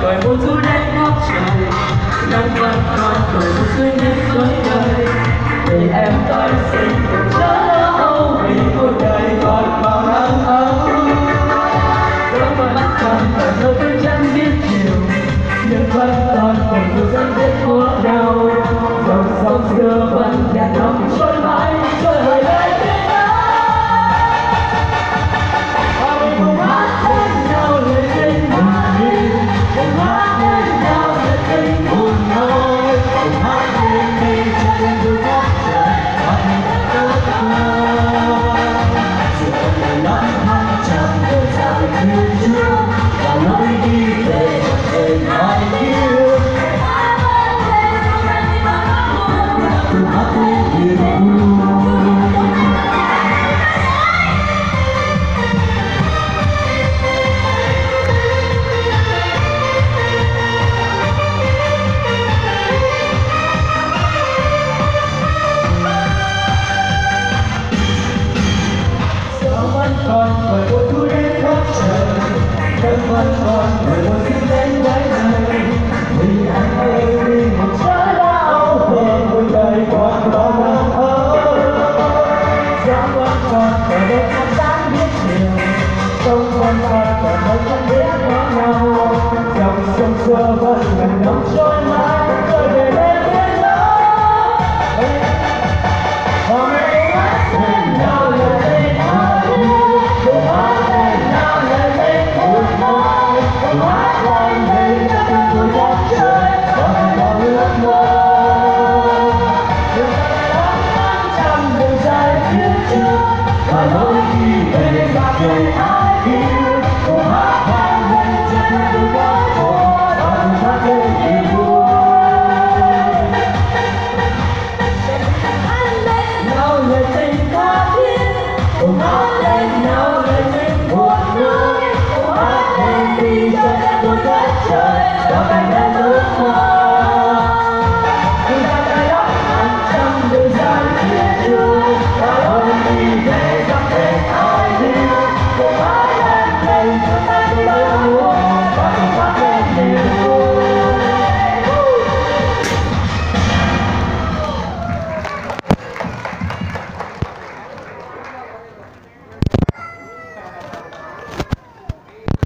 bởi một chú đến ngóc trời, nắng vẫn còn bởi một suy nghĩ cuối đời. Vì em tôi xin đừng chớ âu, vì cuộc đời còn bao nắng ấm. Gió vẫn còn bởi nơi tôi chẳng biết chiều, nhưng vẫn còn bởi người dân biết của nhau. Dòng sông xưa vẫn nhạt lòng trôi mãi, trôi hồi lên tiếng nói. Mình cùng hát lên nhau lời tình buồn đi, cùng hát lên nhau lời tình buồn nỗi, cùng hát lên đi cho đêm vui ngát trời, và mình đã ước mơ. Dù đời lắm thăng trầm đời dài như trước, và lối đi về đời ngoài kia. Còn bởi một thu đến khóc trời, vẫn còn bởi một phút đến với nhau.